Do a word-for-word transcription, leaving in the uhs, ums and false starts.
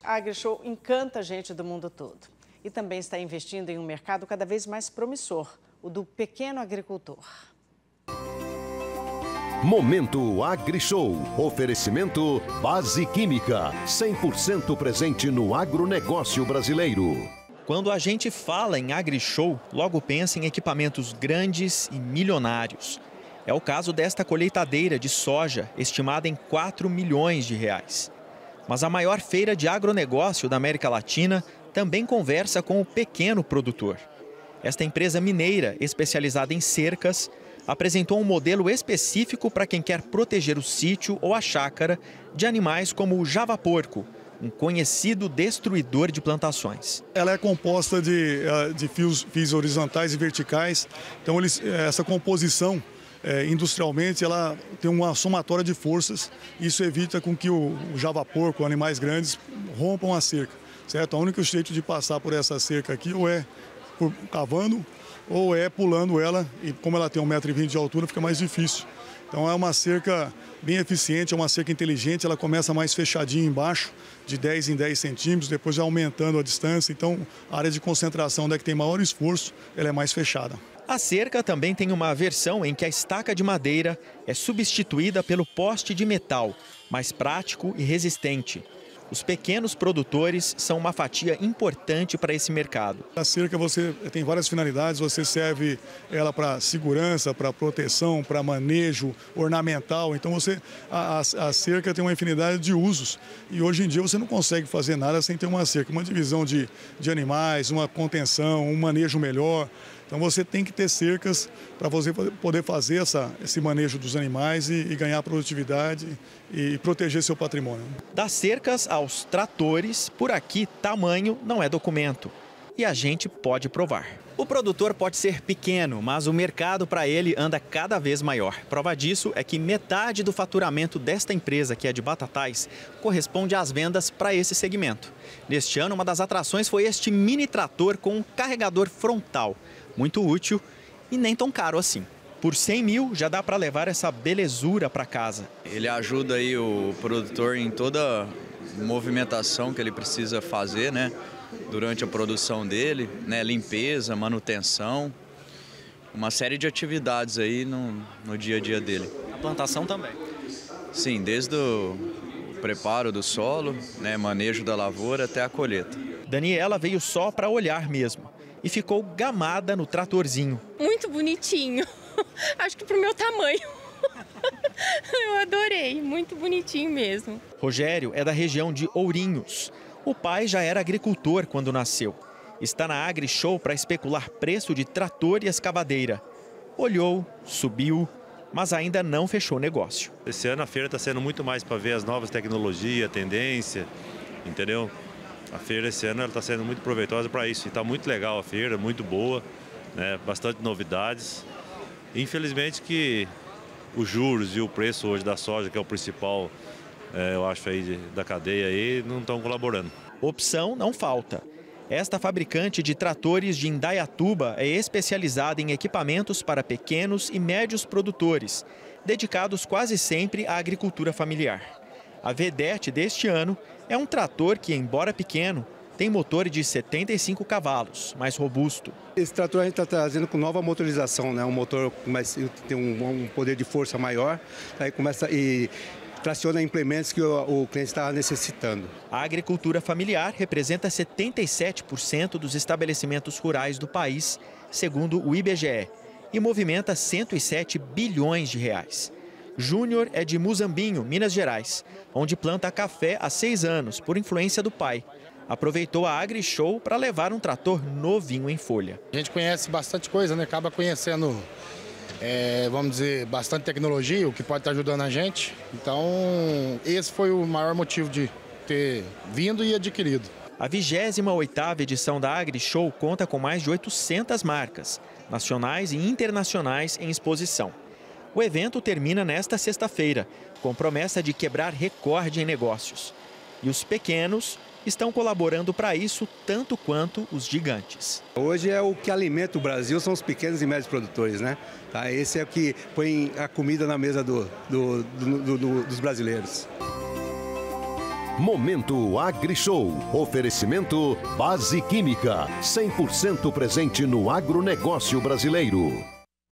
A AgriShow encanta a gente do mundo todo e também está investindo em um mercado cada vez mais promissor, o do pequeno agricultor. Momento AgriShow. Oferecimento Base Química, cem por cento presente no agronegócio brasileiro. Quando a gente fala em AgriShow, logo pensa em equipamentos grandes e milionários. É o caso desta colheitadeira de soja, estimada em quatro milhões de reais. Mas a maior feira de agronegócio da América Latina também conversa com o pequeno produtor. Esta empresa mineira, especializada em cercas, apresentou um modelo específico para quem quer proteger o sítio ou a chácara de animais como o javaporco, um conhecido destruidor de plantações. Ela é composta de, de fios, fios horizontais e verticais, então eles, essa composição é, industrialmente ela tem uma somatória de forças, isso evita com que o, o javaporco, animais grandes, rompam a cerca, certo? O único jeito de passar por essa cerca aqui ou é por, cavando ou é pulando ela, e como ela tem um metro e vinte de altura fica mais difícil. Então é uma cerca bem eficiente, é uma cerca inteligente, ela começa mais fechadinha embaixo, de dez em dez centímetros, depois vai aumentando a distância, então a área de concentração onde é que tem maior esforço, ela é mais fechada. A cerca também tem uma versão em que a estaca de madeira é substituída pelo poste de metal, mais prático e resistente. Os pequenos produtores são uma fatia importante para esse mercado. A cerca você tem várias finalidades, você serve ela para segurança, para proteção, para manejo ornamental. Então você, a, a cerca tem uma infinidade de usos e hoje em dia você não consegue fazer nada sem ter uma cerca, uma divisão de, de animais, uma contenção, um manejo melhor. Então você tem que ter cercas para você poder fazer essa, esse manejo dos animais e, e ganhar produtividade e proteger seu patrimônio. Das cercas aos tratores, por aqui tamanho não é documento. E a gente pode provar. O produtor pode ser pequeno, mas o mercado para ele anda cada vez maior. Prova disso é que metade do faturamento desta empresa, que é de Batatais, corresponde às vendas para esse segmento. Neste ano, uma das atrações foi este mini trator com um carregador frontal. Muito útil e nem tão caro assim. Por cem mil já dá para levar essa belezura para casa. Ele ajuda aí o produtor em toda movimentação que ele precisa fazer, né? Durante a produção dele, né? Limpeza, manutenção, uma série de atividades aí no, no dia a dia dele. A plantação também? Sim, desde o preparo do solo, né? Manejo da lavoura até a colheita. Daniela veio só para olhar mesmo e ficou gamada no tratorzinho. Muito bonitinho, acho que pro meu tamanho. Eu adorei, muito bonitinho mesmo. Rogério é da região de Ourinhos. O pai já era agricultor quando nasceu. Está na AgriShow para especular preço de trator e escavadeira. Olhou, subiu, mas ainda não fechou negócio. Esse ano a feira está sendo muito mais para ver as novas tecnologias, tendência, entendeu? A feira esse ano está sendo muito proveitosa para isso. E está muito legal a feira, muito boa, né? Bastante novidades. Infelizmente que os juros e o preço hoje da soja, que é o principal, é, eu acho, aí, da cadeia, aí, não estão colaborando. Opção não falta. Esta fabricante de tratores de Indaiatuba é especializada em equipamentos para pequenos e médios produtores, dedicados quase sempre à agricultura familiar. A vedete deste ano é um trator que, embora pequeno, tem motor de setenta e cinco cavalos, mais robusto. Esse trator a gente está trazendo com nova motorização, né? Um motor que tem um, um poder de força maior, aí começa e traciona implementos que o, o cliente está necessitando. A agricultura familiar representa setenta e sete por cento dos estabelecimentos rurais do país, segundo o I B G E, e movimenta cento e sete bilhões de reais. Júnior é de Muzambinho, Minas Gerais, onde planta café há seis anos, por influência do pai. Aproveitou a AgriShow para levar um trator novinho em folha. A gente conhece bastante coisa, né? Acaba conhecendo, é, vamos dizer, bastante tecnologia, o que pode estar ajudando a gente. Então, esse foi o maior motivo de ter vindo e adquirido. A vigésima oitava edição da AgriShow conta com mais de oitocentas marcas, nacionais e internacionais em exposição. O evento termina nesta sexta-feira, com promessa de quebrar recorde em negócios. E os pequenos estão colaborando para isso tanto quanto os gigantes. Hoje é o que alimenta o Brasil, são os pequenos e médios produtores, né? Tá? Esse é o que põe a comida na mesa do, do, do, do, do, dos brasileiros. Momento AgriShow. Oferecimento Base Química, cem por cento presente no agronegócio brasileiro.